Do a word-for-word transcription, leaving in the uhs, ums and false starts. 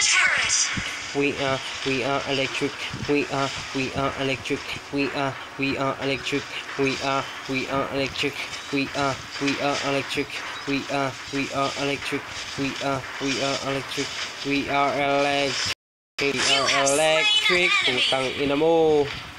We are, we are electric. We are, we are electric. We are, we are electric. We are, we are electric. We are, we are electric. We are, we are electric. We are, we are electric. We are electric. We are electric. Putang ina mo.